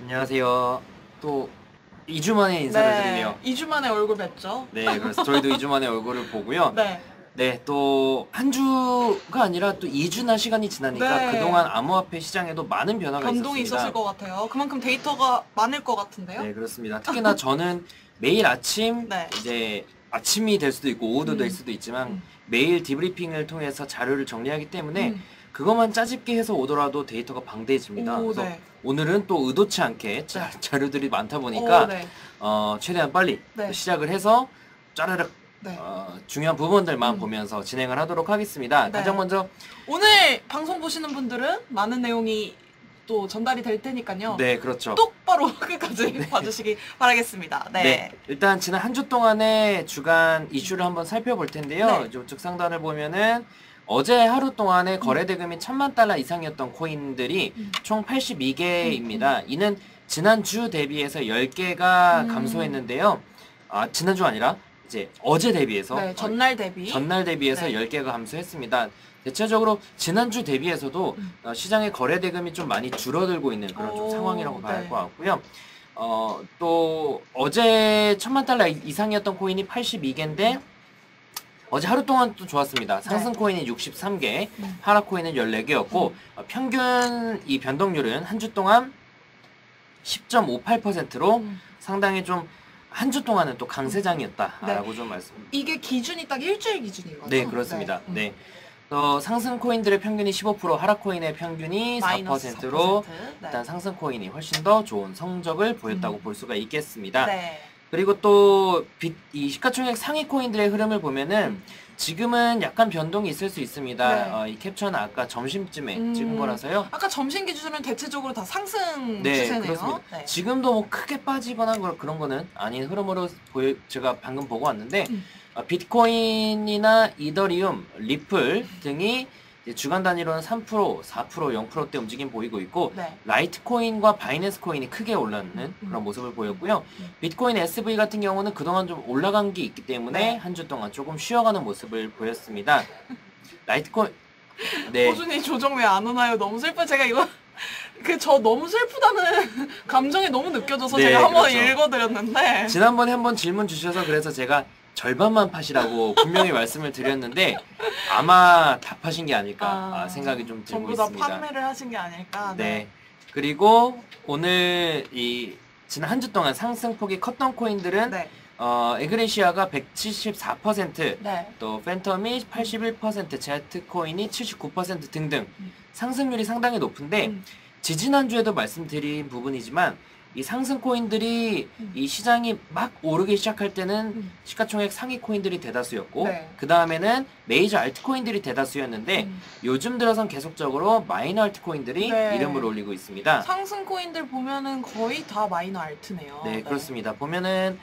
안녕하세요. 또 2주 만에 인사를 드리네요. 2주 만에 얼굴 뵙죠. 네, 그래서 저희도 2주 만에 얼굴을 보고요. 네. 네, 또 한 주가 아니라 또 2주나 시간이 지나니까 네. 그동안 암호화폐 시장에도 많은 변화가 변동이 있었습니다. 있었을 것 같아요. 그만큼 데이터가 많을 것 같은데요. 네, 그렇습니다. 특히나 저는 매일 아침 네. 이제 아침이 될 수도 있고 오후도 될 수도 있지만 매일 디브리핑을 통해서 자료를 정리하기 때문에 그것만 짜집게 해서 오더라도 데이터가 방대해집니다. 오, 그래서 네. 오늘은 또 의도치 않게 자료들이 많다 보니까 오, 네. 최대한 빨리 네. 시작을 해서 짜르륵 네. 중요한 부분들만 보면서 진행을 하도록 하겠습니다. 네. 가장 먼저 오늘 방송 보시는 분들은 많은 내용이 또 전달이 될 테니까요. 네, 그렇죠. 똑바로 끝까지 봐주시기 바라겠습니다. 네. 네, 일단 지난 한 주 동안의 주간 이슈를 한번 살펴볼 텐데요. 네. 이제 우측 상단을 보면은 어제 하루 동안에 거래 대금이 1000만 달러 이상이었던 코인들이 총 82개입니다. 이는 지난주 대비해서 10개가 감소했는데요. 지난주 아니라 이제 어제 대비해서 네, 전날 대비해서 네. 10개가 감소했습니다. 대체적으로 지난주 대비해서도 시장의 거래 대금이 좀 많이 줄어들고 있는 그런 좀 상황이라고 봐야 할 것 같고요. 또 어제 1000만 달러 이상이었던 코인이 82개인데 어제 하루 동안 또 좋았습니다. 상승 코인이 63개, 하락 코인은 14개였고 평균 이 변동률은 한 주 동안 10.58%로 상당히 좀 한 주 동안은 또 강세장이었다라고 좀 말씀. 이게 기준이 딱 일주일 기준인 거죠? 네, 그렇습니다. 네. 상승 코인들의 평균이 15%, 하락 코인의 평균이 4%로 일단 상승 코인이 훨씬 더 좋은 성적을 보였다고 볼 수가 있겠습니다. 네. 그리고 또 이 시가총액 상위 코인들의 흐름을 보면은 지금은 약간 변동이 있을 수 있습니다. 네. 이 캡처는 아까 점심쯤에 찍은 거라서요. 아까 점심 기준은 대체적으로 다 상승 네, 추세네요. 그렇습니다. 네. 지금도 뭐 크게 빠지거나 그런 거는 아닌 흐름으로 제가 방금 보고 왔는데 비트코인이나 이더리움, 리플 등이 이제 주간 단위로는 3%, 4%, 0%대 움직임 보이고 있고 네. 라이트코인과 바이낸스 코인이 크게 올랐는 그런 모습을 보였고요. 비트코인 SV 같은 경우는 그동안 좀 올라간 게 있기 때문에 한 주 동안 조금 쉬어가는 모습을 보였습니다. 라이트코인 네. 호준이 조정 왜 안 오나요? 너무 슬퍼. 제가 이거 저 너무 슬프다는 감정이 너무 느껴져서 네, 제가 한번 그렇죠. 읽어드렸는데 지난번에 한번 질문 주셔서 그래서 제가 절반만 파시라고 분명히 말씀을 드렸는데 아마 다 파신 게 아닐까 생각이 좀 들고 전부 다 있습니다. 판매를 하신 게 아닐까. 네. 그리고 오늘 지난 한 주 동안 상승폭이 컸던 코인들은 네. 에그레시아가 174%, 네. 또 팬텀이 81%, 제트코인이 79% 등등 상승률이 상당히 높은데 지지난주에도 말씀드린 부분이지만 이 상승 코인들이 이 시장이 막 오르기 시작할 때는 시가총액 상위 코인들이 대다수였고 네. 그 다음에는 메이저 알트코인들이 대다수였는데 요즘 들어선 계속적으로 마이너 알트코인들이 네. 이름을 올리고 있습니다. 상승 코인들 보면은 거의 다 마이너 알트네요. 네, 그렇습니다. 보면은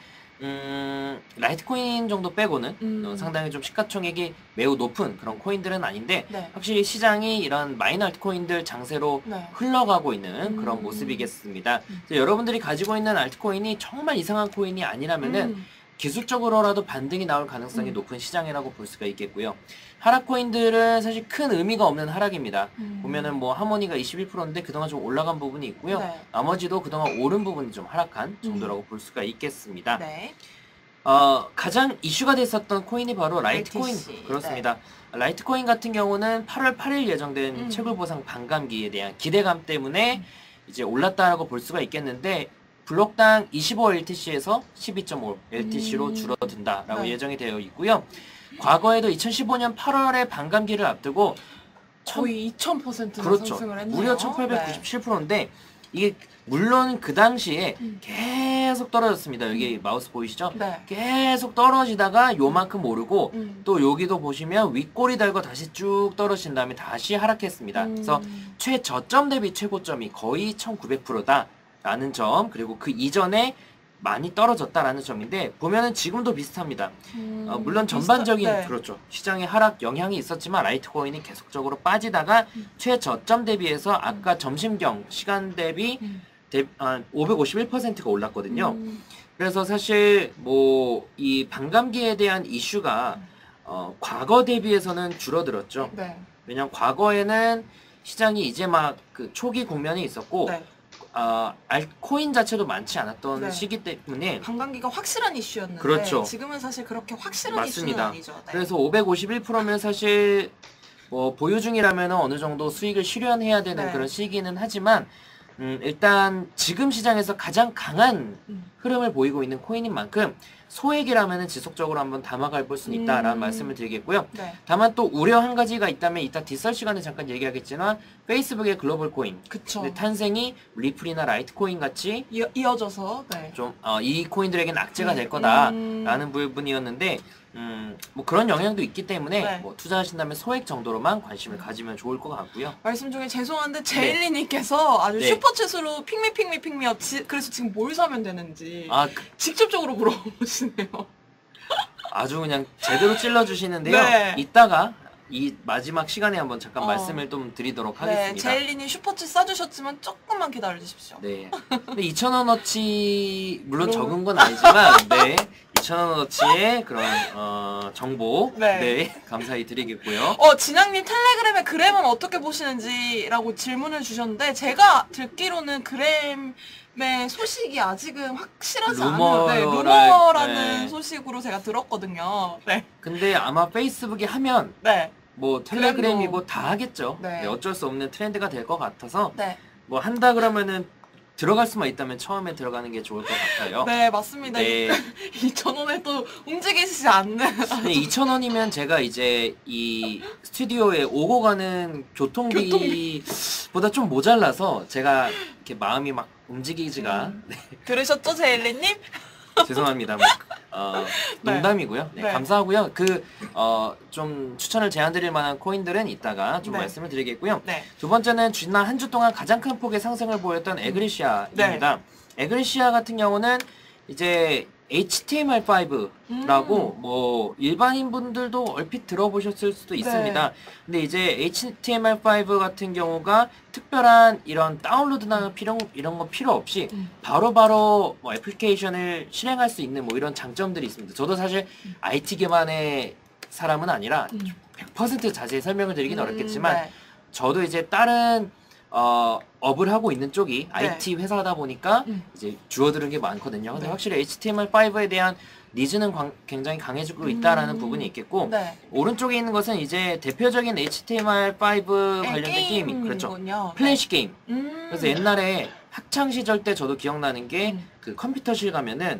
라이트코인 정도 빼고는 상당히 좀 시가총액이 매우 높은 그런 코인들은 아닌데 네. 확실히 시장이 이런 마이너 알트코인들 장세로 네. 흘러가고 있는 그런 모습이겠습니다. 여러분들이 가지고 있는 알트코인이 정말 이상한 코인이 아니라면은 기술적으로라도 반등이 나올 가능성이 높은 시장이라고 볼 수가 있겠고요. 하락 코인들은 사실 큰 의미가 없는 하락입니다. 보면은 뭐 하모니가 21%인데 그동안 좀 올라간 부분이 있고요. 네. 나머지도 그동안 오른 부분이 좀 하락한 정도라고 볼 수가 있겠습니다. 네. 가장 이슈가 됐었던 코인이 바로 라이트코인. LTC. 그렇습니다. 라이트코인 같은 경우는 8월 8일 예정된 채굴 보상 반감기에 대한 기대감 때문에 이제 올랐다라고 볼 수가 있겠는데 블록당 25 LTC에서 12.5 LTC로 줄어든다라고 네. 예정이 되어 있고요. 과거에도 2015년 8월에 반감기를 앞두고 거의 2000%나 그렇죠. 상승을 했네요. 무려 1897%인데 이게 물론 그 당시에 계속 떨어졌습니다. 여기 마우스 보이시죠? 네. 계속 떨어지다가 요만큼 오르고 또 여기도 보시면 윗꼬리 달고 다시 쭉 떨어진 다음에 다시 하락했습니다. 그래서 최저점 대비 최고점이 거의 1900%다 라는 점, 그리고 그 이전에 많이 떨어졌다라는 점인데 보면은 지금도 비슷합니다. 물론 전반적인 네. 그렇죠. 시장의 하락 영향이 있었지만 라이트코인이 계속적으로 빠지다가 최저점 대비해서 아까 점심경 시간 대비 551%가 올랐거든요. 그래서 사실 뭐 이 반감기에 대한 이슈가 과거 대비해서는 줄어들었죠. 네. 왜냐면 과거에는 시장이 이제 막 그 초기 국면이 있었고 네. 알코인 자체도 많지 않았던 네. 시기 때문에 관광기가 확실한 이슈였는데 그렇죠. 지금은 사실 그렇게 확실한 맞습니다. 이슈는 아니죠. 네. 그래서 551%면 사실 뭐 보유 중이라면 어느 정도 수익을 실현해야 되는 네. 그런 시기는 하지만 일단 지금 시장에서 가장 강한 흐름을 보이고 있는 코인인 만큼 소액이라면 지속적으로 한번 담아갈 볼 수는 있다라는 말씀을 드리겠고요. 네. 다만 또 우려 한 가지가 있다면 이따 뒷설 시간에 잠깐 얘기하겠지만 페이스북의 글로벌 코인 그쵸. 근데 탄생이 리플이나 라이트코인 같이 이어져서 네. 좀 이 코인들에게는 악재가 될 거다라는 부분이었는데 뭐 그런 영향도 있기 때문에 네. 뭐 투자하신다면 소액 정도로만 관심을 가지면 좋을 것 같고요. 말씀 중에 죄송한데 제일리님께서 아주 네. 슈퍼챗으로 핑미업 그래서 지금 뭘 사면 되는지 직접적으로 물어보시네요. 아주 그냥 제대로 찔러주시는데요. 네. 이따가 이 마지막 시간에 한번 잠깐 말씀을 좀 드리도록 하겠습니다. 네, 제일리님 슈퍼챗 싸주셨지만 조금만 기다려주십시오. 네. 근데 2,000원어치 물론 적은 건 아니지만 네. 2,000원어치의 그런 정보 네. 감사히 드리겠고요. 진양님 텔레그램의 그램은 어떻게 보시는지라고 질문을 주셨는데 제가 듣기로는 그램의 소식이 아직은 확실하지 않은 루머라는 네. 소식으로 제가 들었거든요. 네. 근데 아마 페이스북이 하면 네. 뭐 텔레그램이고 다 하겠죠. 네. 네, 어쩔 수 없는 트렌드가 될 것 같아서 네. 뭐 한다 그러면은 들어갈 수만 있다면 처음에 들어가는 게 좋을 것 같아요. 네, 맞습니다. 네. 2,000원에 또 움직이시지 않는. 2,000원이면 제가 이제 이 스튜디오에 오고 가는 교통비보다 좀 모자라서 제가 이렇게 마음이 막 움직이지가 네. 들으셨죠, 제일리님? 죄송합니다. 뭐, 농담이고요. 네, 네. 감사하고요. 좀 추천을 제안드릴 만한 코인들은 이따가 좀 네. 말씀을 드리겠고요. 네. 두 번째는 지난 한 주 동안 가장 큰 폭의 상승을 보였던 에그리시아입니다. 에그리시아 같은 경우는 이제 HTML5라고 뭐 일반인 분들도 얼핏 들어보셨을 수도 있습니다. 근데 이제 HTML5 같은 경우가 특별한 이런 다운로드나 이런 거 필요 없이 바로바로 뭐 애플리케이션을 실행할 수 있는 뭐 이런 장점들이 있습니다. 저도 사실 IT 기반의 사람은 아니라 100% 자세히 설명을 드리긴 어렵겠지만 저도 이제 다른 업을 하고 있는 쪽이 IT 회사다 보니까 이제 주어들은 게 많거든요. 근데 확실히 HTML5에 대한 니즈는 굉장히 강해지고 있다라는 부분이 있겠고 오른쪽에 있는 것은 이제 대표적인 HTML5 관련된 게임이 그렇죠. 플래시 게임. 그래서 옛날에 학창 시절 때 저도 기억나는 게 그 컴퓨터실 가면은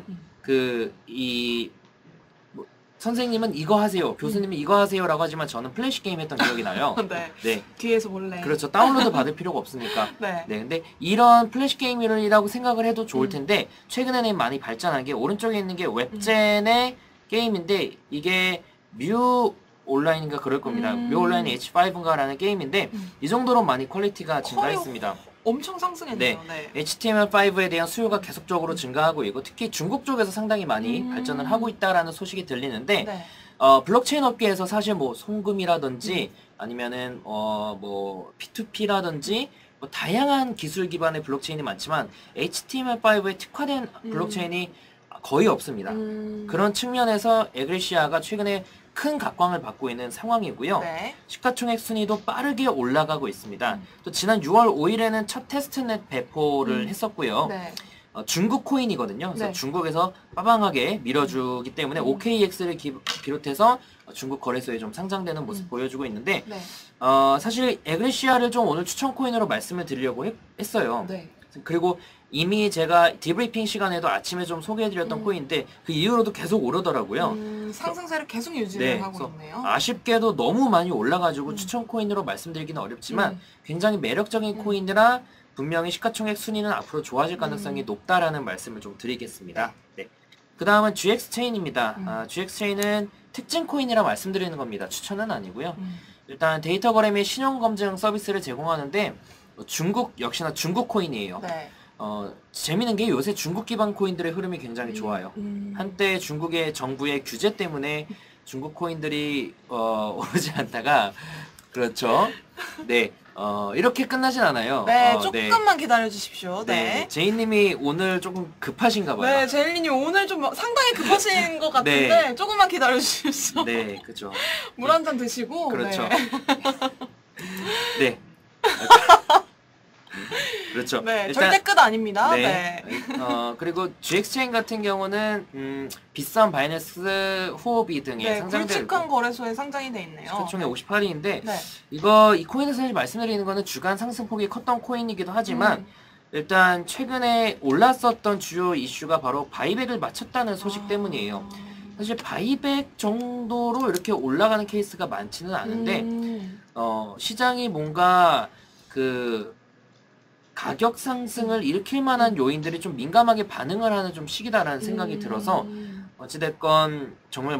선생님은 이거 하세요, 교수님은 이거 하세요라고 하지만 저는 플래시 게임 했던 기억이 나요. 네. 뒤에서 몰래. 그렇죠. 다운로드 받을 필요가 없으니까. 네. 근데 이런 플래시 게임이라고 생각을 해도 좋을 텐데 최근에는 많이 발전한 게 오른쪽에 있는 게 웹젠의 게임인데 이게 뮤 온라인인가 그럴 겁니다. 뮤 온라인 H5인가라는 게임인데 이 정도로 많이 퀄리티가 증가했습니다. 엄청 상승했네요. 네. HTML5에 대한 수요가 계속적으로 증가하고 있고 특히 중국 쪽에서 상당히 많이 발전을 하고 있다라는 소식이 들리는데 블록체인 업계에서 사실 뭐 송금이라든지 아니면은 뭐 P2P라든지 뭐 다양한 기술 기반의 블록체인이 많지만 HTML5에 특화된 블록체인이 거의 없습니다. 그런 측면에서 에그리시아가 최근에 큰 각광을 받고 있는 상황이고요. 시가총액 순위도 빠르게 올라가고 있습니다. 또 지난 6월 5일에는 첫 테스트넷 배포를 했었고요. 중국 코인이거든요. 그래서 중국에서 빠방하게 밀어주기 때문에 OKX를 비롯해서 중국 거래소에 좀 상장되는 모습 보여주고 있는데 사실 에그리시아를 좀 오늘 추천 코인으로 말씀을 드리려고 했어요. 그리고 이미 제가 디브리핑 시간에도 아침에 좀 소개해드렸던 코인인데 그 이후로도 계속 오르더라고요. 상승세를 계속 유지를 하고 있네요. 아쉽게도 너무 많이 올라가지고 추천 코인으로 말씀드리기는 어렵지만 굉장히 매력적인 코인이라 분명히 시가총액 순위는 앞으로 좋아질 가능성이 높다라는 말씀을 좀 드리겠습니다. 그 다음은 GX체인입니다. GX체인은 특징 코인이라 말씀드리는 겁니다. 추천은 아니고요. 일단 데이터 거래 및 신용 검증 서비스를 제공하는데 역시나 중국 코인이에요. 재미있는 게 요새 중국 기반 코인들의 흐름이 굉장히 좋아요. 한때 중국의 정부의 규제 때문에 중국 코인들이 오르지 않다가 그렇죠. 이렇게 끝나진 않아요. 조금만 기다려 주십시오. 제이님이 오늘 조금 급하신가 봐요. 제일리님 오늘 좀 상당히 급하신 것 같은데 조금만 기다려 주십시오. 그죠. 물 한 잔 드시고. 그렇죠. 그렇죠. 네, 일단 절대 끝 아닙니다. 네. 네. 그리고 GX체인 같은 경우는 비싼 바이낸스 후오비 등의 네, 상장되어 굵직한 있고 거래소에 상장이 돼 있네요. 시가총액 58위인데 네. 이 코인에서 사실 말씀드리는 거는 주간 상승폭이 컸던 코인이기도 하지만 일단 최근에 올랐었던 주요 이슈가 바로 바이백을 마쳤다는 소식 때문이에요. 사실 바이백 정도로 이렇게 올라가는 케이스가 많지는 않은데 시장이 뭔가 그 가격 상승을 일으킬 만한 요인들이 좀 민감하게 반응을 하는 좀 시기다라는 생각이 들어서 어찌됐건 정말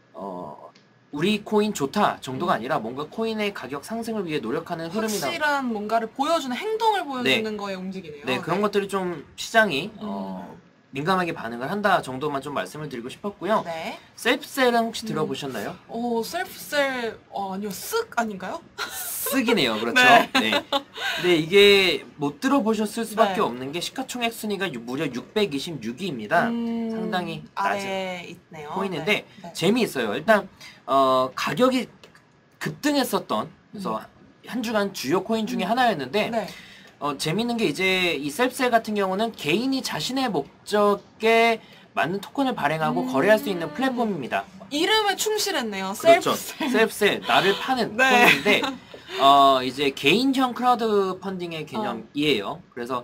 우리 코인 좋다 정도가 아니라 뭔가 코인의 가격 상승을 위해 노력하는 흐름이다. 확실한 뭔가를 보여주는 행동을 보여주는 거에 움직이네요. 네, 그런 것들이 좀 시장이 민감하게 반응을 한다 정도만 좀 말씀을 드리고 싶었고요. 네. 셀프셀은 혹시 들어보셨나요? 셀프셀 아니요, 쓱 아닌가요? 쓱이네요. 그렇죠. 네. 네. 근데 이게 못 들어보셨을 수밖에 네. 없는 게 시가총액 순위가 무려 626위입니다. 상당히 낮은 아래에 있네요. 코인인데 네. 재미있어요. 일단 가격이 급등했었던 그래서 한 주간 주요 코인 중에 하나였는데 네. 재밌는 게 이제 이 셀프셀 같은 경우는 개인이 자신의 목적에 맞는 토큰을 발행하고 거래할 수 있는 플랫폼입니다. 이름에 충실했네요. 그렇죠. 셀프셀. 셀프셀 나를 파는 네. 코인인데 이제 개인형 크라우드 펀딩의 개념이에요. 그래서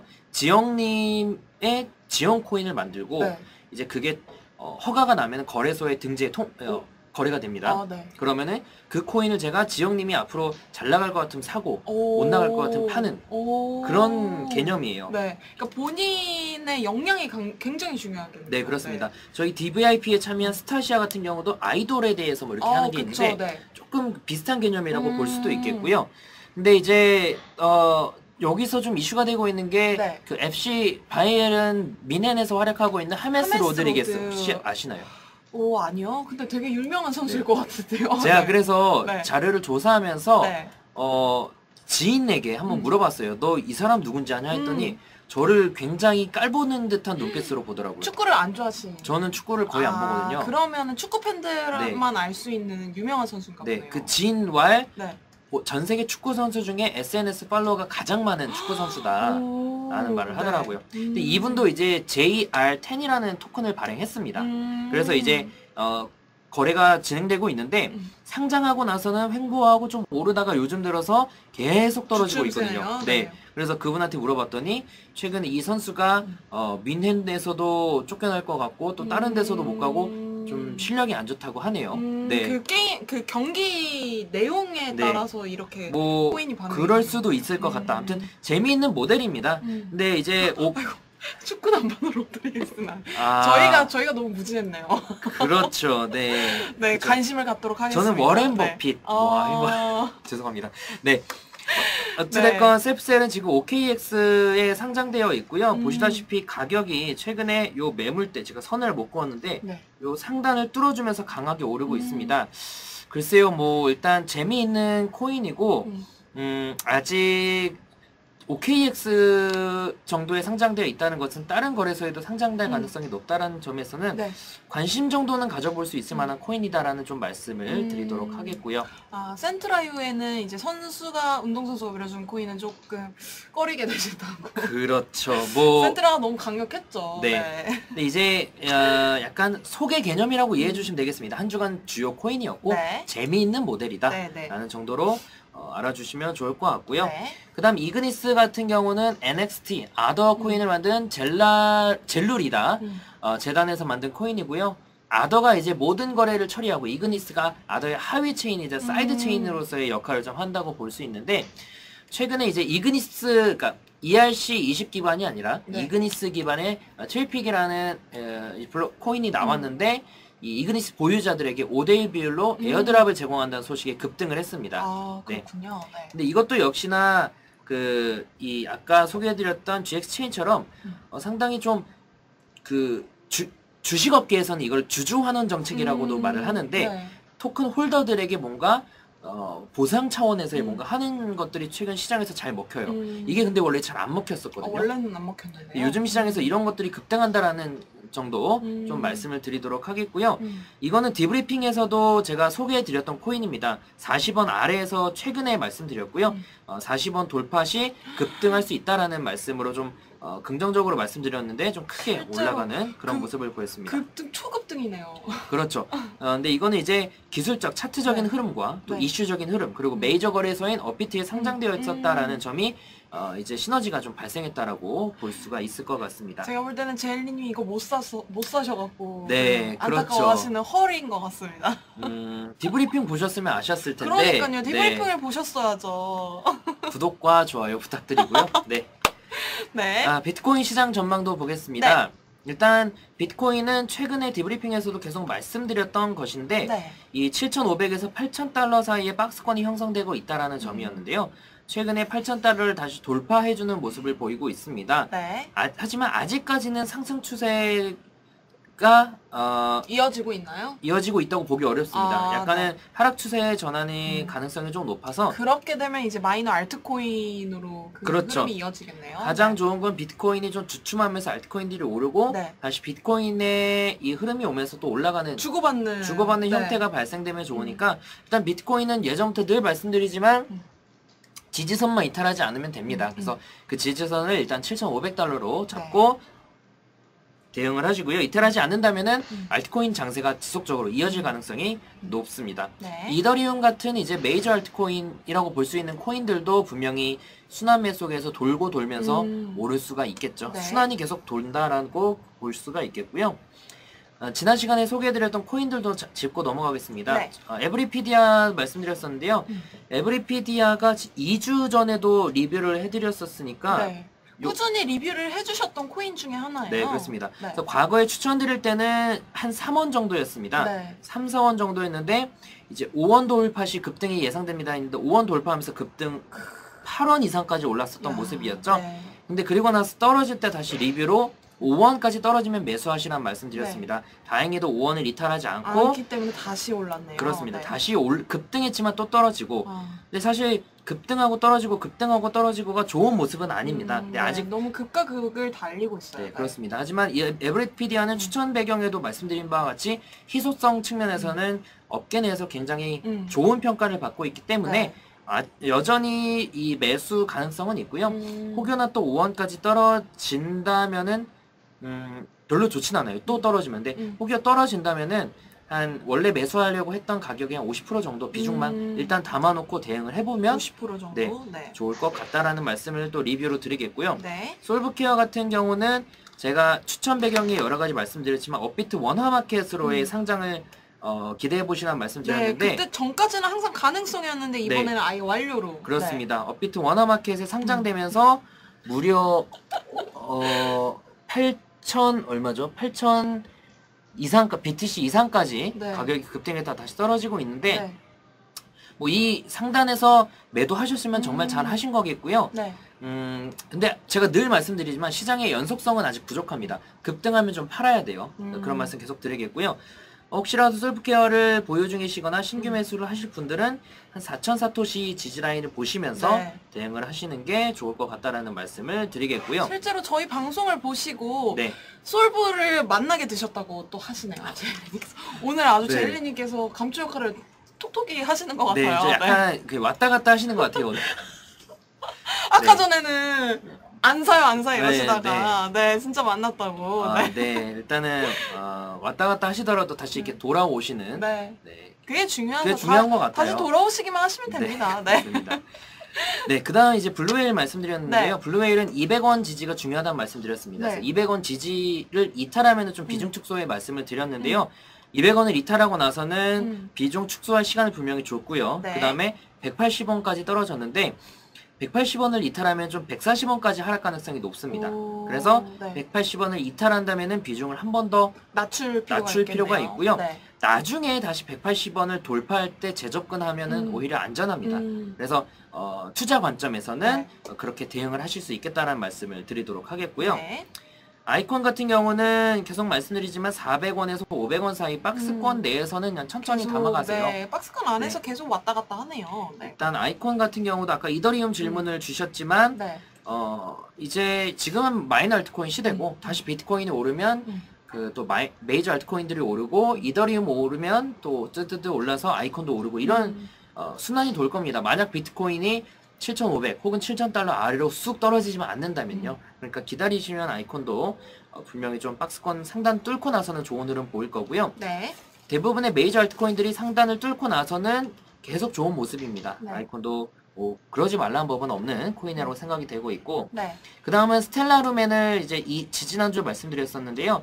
지영님의 지영 코인을 만들고 네. 이제 그게 허가가 나면 거래소에 등재 거래가 됩니다. 네. 그러면은 그 코인을 제가 지영님이 앞으로 잘 나갈 것 같으면 사고 못 나갈 것 같으면 파는 그런 개념이에요. 네. 그러니까 본인의 역량이 굉장히 중요하겠네요. 네, 그렇습니다. 저희 DVIP에 참여한 스타시아 같은 경우도 아이돌에 대해서 뭐 이렇게 하는 게 그쵸, 있는데 네. 조금 비슷한 개념이라고 볼 수도 있겠고요. 근데 이제 여기서 좀 이슈가 되고 있는 게 네. 그 FC 바이에른 미넨에서 활약하고 있는 하메스 하메스 로드리게스 로드. 혹시 아시나요? 아니요. 근데 되게 유명한 선수일 것 같은데요. 제가 네. 그래서 네. 자료를 조사하면서 네. 지인에게 한번 물어봤어요. 너 이 사람 누군지 아냐 했더니 저를 굉장히 깔보는 듯한 눈빛으로 보더라고요. 축구를 안 좋아하시는. 저는 축구를 거의 안 보거든요. 그러면은 축구 팬들만 알 수 있는 유명한 선수인가 보네요. 네, 그 지인왈 네. 전 세계 축구 선수 중에 SNS 팔로워가 가장 많은 축구 선수다라는 말을 하더라고요. 근데 이분도 이제 JR10이라는 토큰을 발행했습니다. 그래서 이제 거래가 진행되고 있는데 상장하고 나서는 횡보하고 좀 오르다가 요즘 들어서 계속 떨어지고 있거든요. 네. 그래서 그분한테 물어봤더니 최근에 이 선수가 민헨에서도 쫓겨날 것 같고 또 다른 데서도 못 가고 좀 실력이 안 좋다고 하네요. 네. 그 경기 내용에 네. 따라서 이렇게 코인이 반응이 그럴 수도 있을 것 같다. 아무튼 재미있는 모델입니다. 근데 이제 축구 난반으로 드리겠으나 저희가 너무 무지했네요. 그렇죠. 네. 네, 그렇죠. 관심을 갖도록 하겠습니다. 저는 워렌 버핏. 와, 이거 죄송합니다. 네. 어찌됐건 셀프셀은 지금 OKX에 상장되어 있고요. 보시다시피 가격이 최근에 요 매물대 제가 선을 못 그었는데 요 상단을 뚫어주면서 강하게 오르고 있습니다. 글쎄요, 뭐 일단 재미있는 코인이고 아직 OKX 정도에 상장되어 있다는 것은 다른 거래소에도 상장될 가능성이 높다는 점에서는 관심 정도는 가져볼 수 있을 만한 코인이다라는 좀 말씀을 드리도록 하겠고요. 센트라유에는 이제 선수가 운동선수가 그려준 코인은 조금 꺼리게 되신다고. 그렇죠. 뭐 센트라가 너무 강력했죠. 네. 근데 이제 약간 소개 개념이라고 이해해 주시면 되겠습니다. 한 주간 주요 코인이었고 재미있는 모델이다 라는 정도로 알아주시면 좋을 것 같고요. 그 다음 이그니스 같은 경우는 NXT 아더 코인을 만든 젤룰이다 재단에서 만든 코인이고요. 아더가 이제 모든 거래를 처리하고 이그니스가 아더의 하위 체인이자 사이드 체인으로서의 역할을 좀 한다고 볼 수 있는데 최근에 이제 이그니스 그러니까 ERC20 기반이 아니라 이그니스 기반의 트리픽이라는 코인이 나왔는데 이 이그니스 보유자들에게 5대1 비율로 에어드랍을 제공한다는 소식에 급등을 했습니다. 그렇군요. 네. 근데 이것도 역시나 이 아까 소개해드렸던 GX 체인처럼 상당히 좀 주식업계에서는 이걸 주주환원 정책이라고도 말을 하는데 토큰 홀더들에게 뭔가 보상 차원에서의 뭔가 하는 것들이 최근 시장에서 잘 먹혀요. 이게 근데 원래 잘 안 먹혔었거든요. 원래는 안 먹혔는데 요즘 시장에서 이런 것들이 급등한다라는 정도 좀 말씀을 드리도록 하겠고요. 이거는 디브리핑에서도 제가 소개해드렸던 코인입니다. 40원 아래에서 최근에 말씀드렸고요. 40원 돌파 시 급등할 수 있다라는 말씀으로 좀 긍정적으로 말씀드렸는데 좀 크게 올라가는 그런 모습을 보였습니다. 급등 초급등이네요. 그렇죠. 근데 이거는 이제 기술적 차트적인 네. 흐름과 또 네. 이슈적인 흐름 그리고 메이저 거래소인 업비트에 상장되어 있었다라는 점이 이제 시너지가 좀 발생했다라고 볼 수가 있을 것 같습니다. 제가 볼 때는 제일리님이 이거 못 사셔갖고 네, 안타까워하시는 허리인 것 같습니다. 디브리핑 보셨으면 아셨을 텐데. 그러니까요. 디브리핑을 보셨어야죠. 구독과 좋아요 부탁드리고요. 네. 네. 비트코인 시장 전망도 보겠습니다. 네. 일단 비트코인은 최근에 디브리핑에서도 계속 말씀드렸던 것인데 네. 이 7,500에서 8,000달러 사이에 박스권이 형성되고 있다라는 점이었는데요. 최근에 8,000달러를 다시 돌파해주는 모습을 보이고 있습니다. 네. 하지만 아직까지는 상승 추세가 이어지고 있나요? 이어지고 있다고 보기 어렵습니다. 약간은 네. 하락 추세의 전환의 가능성이 좀 높아서 그렇게 되면 이제 마이너 알트코인으로 그 그렇죠. 흐름이 이어지겠네요. 가장 네. 좋은 건 비트코인이 좀 주춤하면서 알트코인들이 오르고 네. 다시 비트코인의 이 흐름이 오면서 또 올라가는 주고받는 네. 형태가 발생되면 좋으니까 일단 비트코인은 예전부터 늘 말씀드리지만 지지선만 이탈하지 않으면 됩니다. 그래서 그 지지선을 일단 7,500달러로 잡고 대응을 하시고요. 이탈하지 않는다면은 알트코인 장세가 지속적으로 이어질 가능성이 높습니다. 네. 이더리움 같은 이제 메이저 알트코인이라고 볼 수 있는 코인들도 분명히 순환매 속에서 돌고 돌면서 오를 수가 있겠죠. 네. 순환이 계속 돈다라고 볼 수가 있겠고요. 지난 시간에 소개해드렸던 코인들도 짚고 넘어가겠습니다. 네. 에브리피디아 말씀드렸었는데요. 에브리피디아가 2주 전에도 리뷰를 해드렸었으니까 네. 꾸준히 리뷰를 해주셨던 코인 중에 하나예요. 네, 그렇습니다. 네. 그래서 과거에 추천드릴 때는 한 3원 정도였습니다. 네. 3, 4원 정도였는데 이제 5원 돌파시 급등이 예상됩니다 했는데 5원 돌파하면서 급등 8원 이상까지 올랐었던 모습이었죠. 네. 근데 그리고 나서 떨어질 때 다시 리뷰로 5원까지 떨어지면 매수하시라는 말씀드렸습니다. 다행히도 5원을 이탈하지 않고 않기 때문에 다시 올랐네요. 그렇습니다. 네. 다시 급등했지만 또 떨어지고 근데 사실 급등하고 떨어지고가 좋은 모습은 아닙니다. 근데 네. 아직 너무 극과 극을 달리고 있어요. 네, 그렇습니다. 하지만 이 에브리피디아는 추천 배경에도 말씀드린 바와 같이 희소성 측면에서는 업계 내에서 굉장히 좋은 평가를 받고 있기 때문에 네. 여전히 이 매수 가능성은 있고요. 혹여나 또 5원까지 떨어진다면은 별로 좋진 않아요. 또 떨어지면. 근데 혹여 떨어진다면은 한 원래 매수하려고 했던 가격의 한 50% 정도 비중만 일단 담아놓고 대응을 해보면 50% 정도. 네, 네. 좋을 것 같다라는 말씀을 또 리뷰로 드리겠고요. 네. 솔브케어 같은 경우는 제가 추천 배경이 여러 가지 말씀드렸지만 업비트 원화마켓으로의 상장을 기대해 보시라는 말씀 네, 드렸는데 그때 전까지는 항상 가능성이었는데 이번에는 아예 완료로. 그렇습니다. 업비트 원화마켓에 상장되면서 무려 8천 얼마죠? 8천 이상 BTC 이상까지 네. 가격이 급등했다 다시 떨어지고 있는데 네. 뭐 이 상단에서 매도하셨으면 정말 잘 하신 거겠고요. 네. 근데 제가 늘 말씀드리지만 시장의 연속성은 아직 부족합니다. 급등하면 좀 팔아야 돼요. 그런 말씀 계속 드리겠고요. 혹시라도 솔브케어를 보유 중이시거나 신규 매수를 하실 분들은 한 4,000사토시 지지라인을 보시면서 네. 대응을 하시는 게 좋을 것 같다라는 말씀을 드리겠고요. 실제로 저희 방송을 보시고 네. 솔브를 만나게 되셨다고 또 하시네요. 제일리님께서. 오늘 아주 네. 제일리님께서 감초 역할을 톡톡히 하시는 것 네, 같아요. 저 약간 그 왔다 갔다 하시는 것 같아요, 오늘. 아까 네. 전에는 안 사요 네, 이러시다가 네, 진짜 만났다고. 네. 네, 일단은 왔다 갔다 하시더라도 다시 이렇게 돌아오시는 네. 네, 그게 중요한 그게 거. 중요한 것 같아요. 다시 돌아오시기만 하시면 됩니다. 네. 맞습니다. 네, 그 다음 이제 블루웨일 말씀드렸는데요. 네. 블루웨일은 200원 지지가 중요하다는 말씀드렸습니다. 네. 그래서 200원 지지를 이탈하면 좀 비중 축소의 말씀을 드렸는데요. 200원을 이탈하고 나서는 비중 축소할 시간을 분명히 줬고요. 네. 그 다음에 180원까지 떨어졌는데 180원을 이탈하면 좀 140원까지 하락 가능성이 높습니다. 오, 그래서 네. 180원을 이탈한다면은 비중을 한 번 더 낮출 필요가 있고요. 네. 나중에 다시 180원을 돌파할 때 재접근하면은 오히려 안전합니다. 그래서 투자 관점에서는 네. 그렇게 대응을 하실 수 있겠다는 말씀을 드리도록 하겠고요. 네. 아이콘 같은 경우는 계속 말씀드리지만 400원에서 500원 사이 박스권 내에서는 그냥 천천히 계속, 담아가세요. 네, 박스권 안에서 계속 왔다 갔다 하네요. 네. 일단 아이콘 같은 경우도 아까 이더리움 질문을 주셨지만 네. 이제 지금은 마이너 알트코인 시대고 다시 비트코인이 오르면 그 또 메이저 알트코인들이 오르고 이더리움 오르면 또 뜨뜨뜨 올라서 아이콘도 오르고 이런 순환이 돌 겁니다. 만약 비트코인이 7,500 혹은 7,000달러 아래로 쑥 떨어지지만 않는다면요. 그러니까 기다리시면 아이콘도 분명히 좀 박스권 상단 뚫고 나서는 좋은 흐름 보일 거고요. 네. 대부분의 메이저 알트코인들이 상단을 뚫고 나서는 계속 좋은 모습입니다. 네. 아이콘도 뭐 그러지 말라는 법은 없는 코인이라고 생각이 되고 있고, 네. 그 다음은 스텔라루멘을 이제 지지난주 말씀드렸었는데요.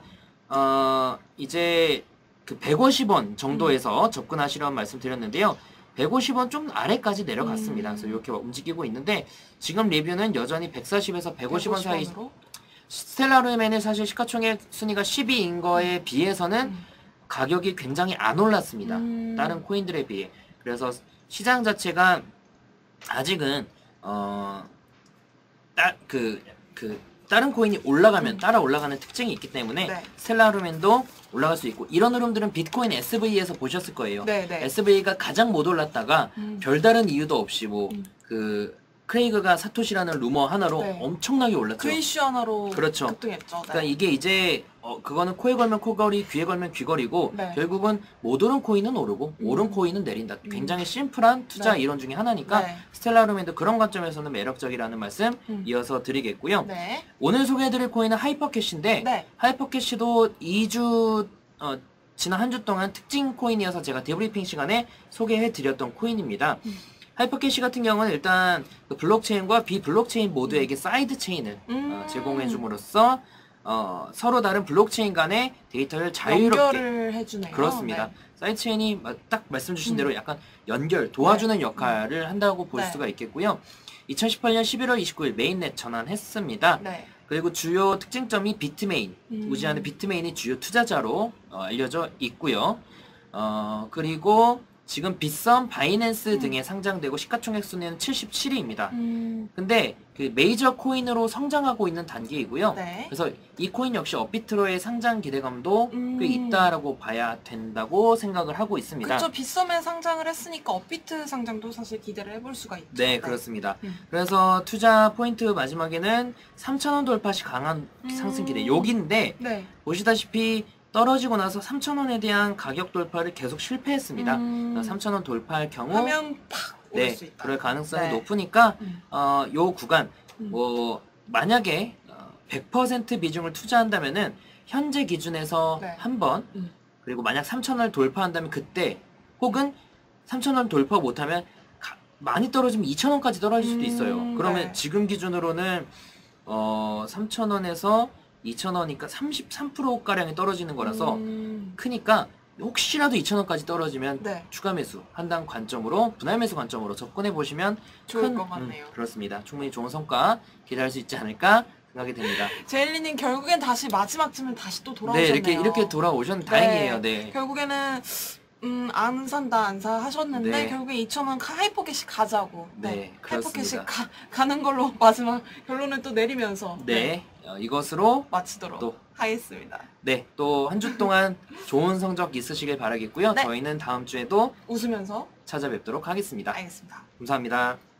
이제 그 150원 정도에서 접근하시라는 말씀 드렸는데요. 150원 좀 아래까지 내려갔습니다. 그래서 이렇게 움직이고 있는데, 지금 리뷰는 여전히 140에서 150원 사이. 150원으로? 스텔라루멘은 사실 시가총액 순위가 10위인 거에 비해서는 가격이 굉장히 안 올랐습니다. 다른 코인들에 비해. 그래서 시장 자체가 아직은 다른 코인이 올라가면 따라 올라가는 특징이 있기 때문에 네. 스텔라루멘도 올라갈 수 있고, 이런 흐름들은 비트코인 SV에서 보셨을 거예요. 네, 네. SV가 가장 못 올랐다가 별다른 이유도 없이 크레이그가 사토시라는 루머 하나로 네. 엄청나게 올랐죠. 그 이슈 하나로 그렇죠. 급등했죠. 네. 그러니까 이게 이제 그거는 코에 걸면 코걸이, 귀에 걸면 귀걸이고, 네. 결국은 못 오른 코인은 오르고 오른 코인은 내린다. 굉장히 심플한 투자 네. 이론 중에 하나니까 네. 스텔라루멘도 그런 관점에서는 매력적이라는 말씀 이어서 드리겠고요. 네. 오늘 소개해드릴 코인은 하이퍼캐시인데, 네. 하이퍼캐시도 2주 지난 한 주 동안 특징 코인이어서 제가 데브리핑 시간에 소개해드렸던 코인입니다. 하이퍼캐시 같은 경우는 일단 그 블록체인과 비블록체인 모두에게 사이드 체인을 제공해줌으로써 서로 다른 블록체인 간의 데이터를 자유롭게 연결을 해주네요. 그렇습니다. 네. 사이드 체인이 딱 말씀 주신 대로 약간 도와주는 역할을 한다고 볼 네. 수가 있겠고요. 2018년 11월 29일 메인넷 전환했습니다. 네. 그리고 주요 특징점이 비트메인, 우지하는 비트메인이 주요 투자자로 알려져 있고요. 그리고 지금 빗썸, 바이낸스 등에 상장되고 시가총액 순위는 77위입니다. 근데 그 메이저 코인으로 성장하고 있는 단계이고요. 네. 그래서 이 코인 역시 업비트로의 상장 기대감도 꽤 있다라고 봐야 된다고 생각을 하고 있습니다. 그쵸. 빗썸에 상장을 했으니까 업비트 상장도 사실 기대를 해볼 수가 있죠. 네, 그렇습니다. 그래서 투자 포인트 마지막에는 3,000원 돌파시 강한 상승 기대. 여기인데 네. 보시다시피 떨어지고 나서 3,000원에 대한 가격 돌파를 계속 실패했습니다. 3,000원 돌파할 경우 하면 팍 오를 수 있다. 그럴 가능성이 네. 높으니까 요 구간 뭐 만약에 100% 비중을 투자한다면은 현재 기준에서 네. 한 번, 그리고 만약 3,000원을 돌파한다면 그때, 혹은 3,000원 돌파 못하면 많이 떨어지면 2,000원까지 떨어질 수도 있어요. 그러면 네. 지금 기준으로는 3,000원에서 2,000원이니까 33%가량이 떨어지는 거라서 크니까 혹시라도 2,000원까지 떨어지면 네. 추가 매수, 한당 관점으로, 분할 매수 관점으로 접근해 보시면 좋을 것 같네요. 그렇습니다. 충분히 좋은 성과 기대할 수 있지 않을까 생각이 됩니다. 제일리님 결국엔 다시 마지막쯤에 다시 또 돌아오셨네요. 네, 이렇게 돌아오셨는 다행이에요. 네. 결국에는 안 산다 안 사 하셨는데 네. 결국에 2,000원 하이퍼캐시 가자고. 네, 하이퍼캐시 그렇습니다. 가는 걸로 마지막 결론을 또 내리면서 네, 이것으로 마치도록 또 하겠습니다. 네, 또 한 주 동안 좋은 성적 있으시길 바라겠고요. 네. 저희는 다음 주에도 웃으면서 찾아뵙도록 하겠습니다. 알겠습니다. 감사합니다.